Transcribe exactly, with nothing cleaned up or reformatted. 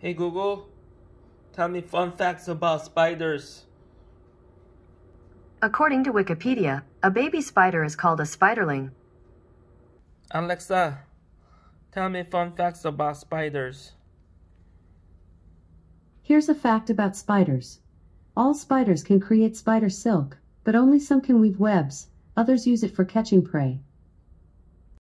Hey Google, tell me fun facts about spiders. According to Wikipedia, a baby spider is called a spiderling. Alexa, tell me fun facts about spiders. Here's a fact about spiders. All spiders can create spider silk, but only some can weave webs, others use it for catching prey.